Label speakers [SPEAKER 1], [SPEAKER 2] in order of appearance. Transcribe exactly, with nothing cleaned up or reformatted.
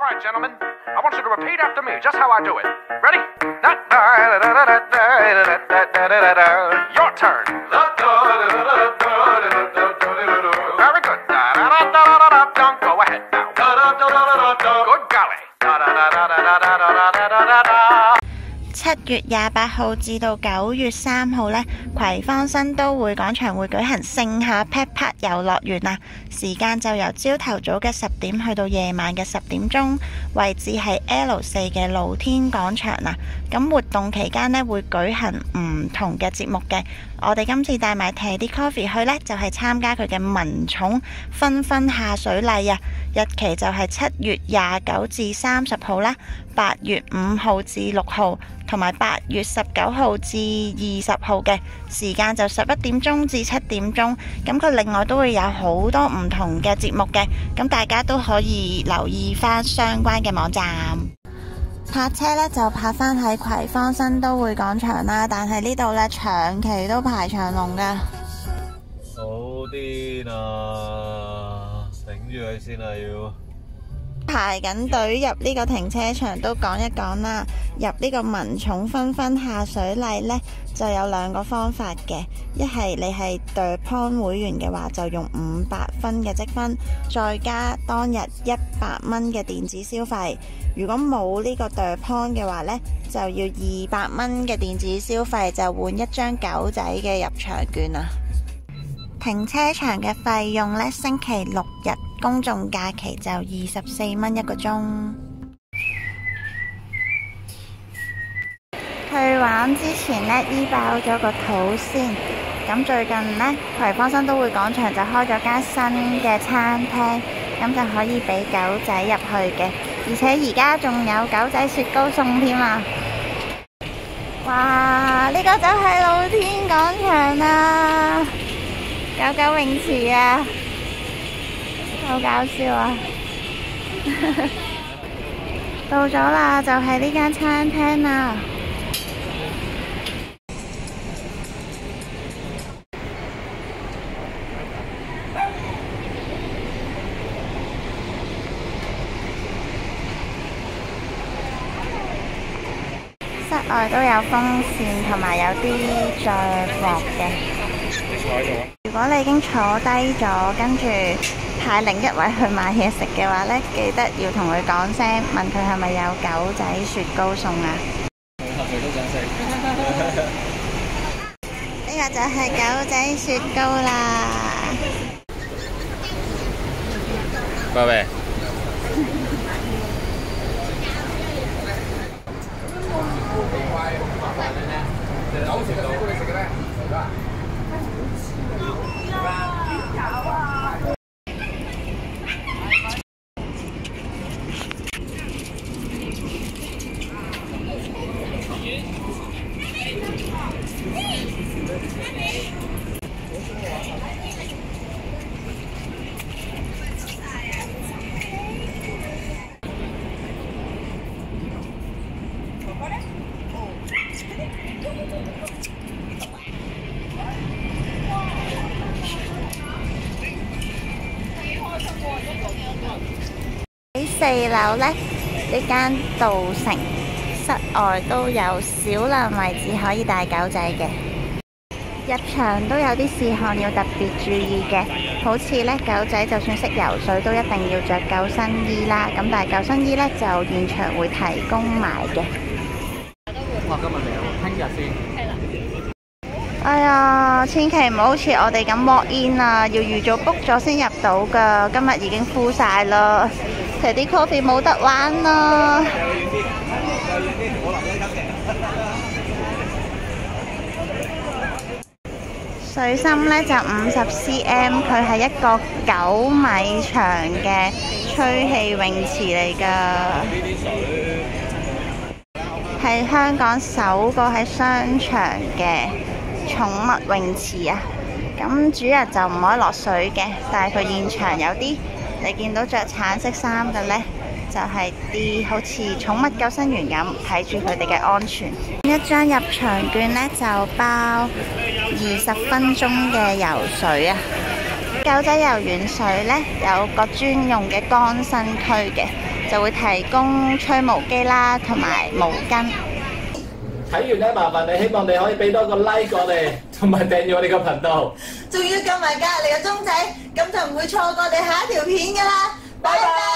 [SPEAKER 1] right, gentlemen. I want you to repeat after me, just how I do it. Ready? Your turn. Very good. Go ahead now. Good golly.
[SPEAKER 2] 七月廿八號至到九月三號呢，葵芳新都會廣場會舉行盛夏 Pet Park 遊樂園啊！時間就由朝頭早嘅十點去到夜晚嘅十點鐘，位置係 L 四嘅露天廣場啊！咁活動期間呢，會舉行唔同嘅節目嘅。我哋今次帶埋 Teddy Coffee 去呢，就係參加佢嘅文寵紛紛下水禮啊！日期就係七月廿九至三十號啦，八月五號至六號，同埋八月十九號至二十號嘅時間就十一點鐘至七點鐘。咁佢另外都會有好多唔同嘅節目嘅，咁大家都可以留意翻相關嘅網站。泊車呢就泊返喺葵芳新都會廣場啦，但係呢度呢長期都排長龍噶。
[SPEAKER 3] 好癲啊！頂住佢先啦，要
[SPEAKER 2] 排緊隊入呢個停車場都講一講啦。入呢個文寵紛紛下水禮呢，就有兩個方法嘅。一係你係 The Point 會員嘅話，就用五百分嘅積分，再加當日一百蚊嘅電子消費。如果冇呢個 The Point 嘅話呢，就要二百蚊嘅電子消費，就換一張狗仔嘅入場券啊。停車場嘅費用呢，星期六日公眾假期就二十四蚊一個鐘。去玩之前呢，醫飽咗個肚先。咁最近呢，葵芳新都會廣場就開咗間新嘅餐廳，咁就可以俾狗仔入去嘅，而且而家仲有狗仔雪糕送添啊！哇！呢個就係露天廣場啦，狗狗泳池啊，好搞笑啊！到咗啦，就係呢間餐廳啦。室外都有風扇同埋有啲帳幕嘅。如果你已經坐低咗，跟住派另一位去買嘢食嘅話呢，記得要同佢講聲，問佢係咪有狗仔雪糕送啊？
[SPEAKER 3] 佢都想食。
[SPEAKER 2] 呢個就係狗仔雪糕啦。
[SPEAKER 3] 拜拜。
[SPEAKER 2] 喺四樓呢，呢間稻城室外都有少量位置可以帶狗仔嘅。入場都有啲事項要特別注意嘅，好似呢狗仔就算識游水都一定要着救生衣啦。咁但係救生衣呢，就現場會提供埋嘅。
[SPEAKER 3] 哇！今日未有，聽日先。係啦。
[SPEAKER 2] 哎呀，千祈唔好好似我哋咁 walk in 啊，要預早 book 咗先入到噶。今日已經 full 晒啦，其實啲 coffee 冇得玩啦。水深呢就五十 cm， 佢係一個九米長嘅吹氣泳池嚟㗎，係香港首個喺商場嘅寵物泳池啊！咁主日就唔可以落水嘅，但係佢現場有啲你見到着橙色衫嘅呢，就係啲好似寵物救生員咁睇住佢哋嘅安全。一張入場券呢，就包二十分鐘嘅游水啊！狗仔游完水呢，有個專用嘅乾身區嘅， 就會提供吹毛機啦，同埋毛巾。
[SPEAKER 4] 睇完咧，麻煩你，希望你可以俾多個 like 我哋，同埋訂閱我哋個頻道，
[SPEAKER 2] 仲要撳埋隔離個鐘仔，咁就唔會錯過我哋下一條片㗎啦。拜拜。